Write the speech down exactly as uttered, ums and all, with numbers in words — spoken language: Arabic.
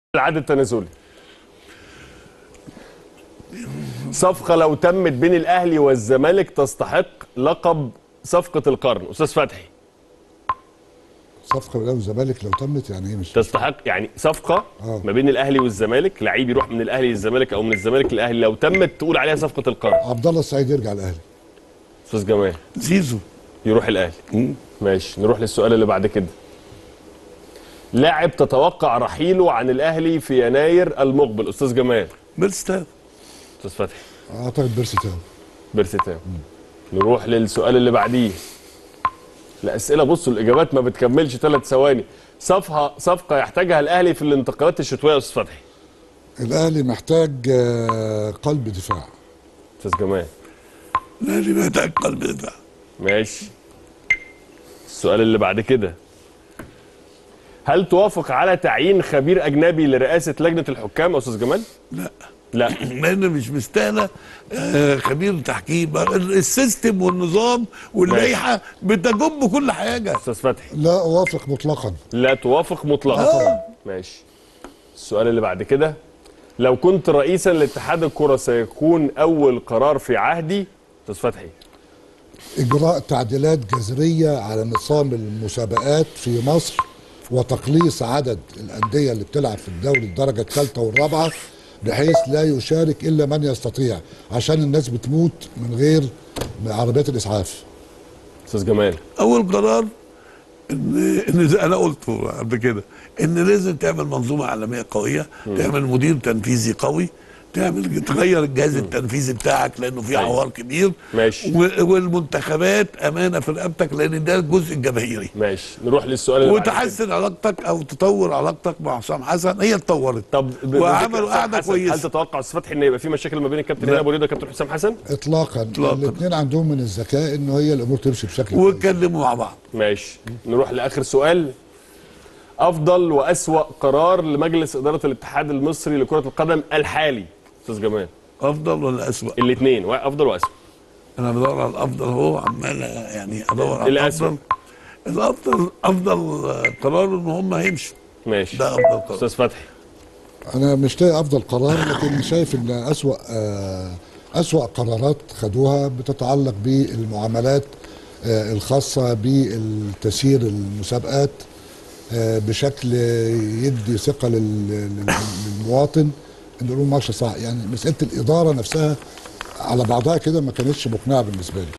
العد التنازلي. صفقة لو تمت بين الأهلي والزمالك تستحق لقب صفقة القرن. أستاذ فتحي، صفقة بين الأهلي والزمالك لو تمت يعني إيه؟ مش تستحق يعني صفقة آه. ما بين الأهلي والزمالك، لعيب يروح من الأهلي للزمالك أو من الزمالك للأهلي، لو تمت تقول عليها صفقة القرن. عبد الله السعيد يرجع الأهلي. أستاذ جمال، زيزو يروح الأهلي. ماشي، نروح للسؤال اللي بعد كده. لاعب تتوقع رحيله عن الأهلي في يناير المقبل. أستاذ جمال. بيرستاو. أستاذ فتحي. أعتقد بيرسي تاو. بيرسي تاو. نروح للسؤال اللي بعديه. الأسئلة بصوا الإجابات ما بتكملش ثلاث ثواني. صفقة صفقة يحتاجها الأهلي في الانتقالات الشتوية يا أستاذ فتحي. الأهلي محتاج آه، قلب دفاع. أستاذ جمال. الاهلي محتاج قلب دفاع. ماشي. السؤال اللي بعد كده. هل توافق على تعيين خبير أجنبي لرئاسة لجنة الحكام يا أستاذ جمال؟ لا لا. لان مش مستاهله آه، خبير تحكيم. السيستم والنظام واللائحه بتجب كل حاجه. أستاذ فتحي. لا أوافق مطلقا. لا توافق مطلقا. آه. ماشي. السؤال اللي بعد كده. لو كنت رئيسا لاتحاد الكرة سيكون أول قرار في عهدي. أستاذ فتحي. إجراء تعديلات جذرية على نظام المسابقات في مصر وتقليص عدد الأندية اللي بتلعب في الدوري الدرجة الثالثة والرابعة بحيث لا يشارك إلا من يستطيع، عشان الناس بتموت من غير عربيات الإسعاف. أستاذ جمال. اول قرار ان ان زي انا قلته قبل كده ان لازم تعمل منظومه اعلاميه قويه، تعمل مدير تنفيذي قوي، تعمل تغير الجهاز التنفيذي بتاعك لانه في عوار كبير. ماشي. و- والمنتخبات امانه في رقبتك لان ده الجزء الجماهيري. ماشي، نروح للسؤال اللي بعد كده. وتحسن علاقتك او تطور علاقتك مع حسام حسن. هي اتطورت. طب ب- وعملوا بذكر حسام قعده حسن، كويسه. هل تتوقع استاذ فتحي ان يبقى في مشاكل ما بين الكابتن لا. هنا ابو ريده والكابتن حسام حسن؟ إطلاقا, إطلاقاً. الاثنين عندهم من الذكاء إنه هي الأمور تمشي بشكل كويس. واتكلموا مع بعض. ماشي. نروح لاخر سؤال. افضل واسوأ قرار لمجلس اداره الاتحاد المصري لكره القدم الحالي. استاذ جمال. افضل ولا اسوء؟ الاثنين، افضل واسوأ. انا بدور على الافضل اهو، عمال يعني ادور على الأسوأ. الافضل. الافضل افضل قرار ان هم هيمشوا. ماشي. ده افضل قرار. استاذ فتحي. أنا مش لاقي أفضل قرار، لكن شايف إن أسوأ آه، أسوأ قرارات خدوها بتتعلق بالمعاملات آه، الخاصة بالتسيير المسابقات آه، بشكل يدي ثقة لل- لل- للمواطن إنه الأمور ماشية صح. يعني مسألة الإدارة نفسها على بعضها كده ما كانتش مقنعة بالنسبة لي.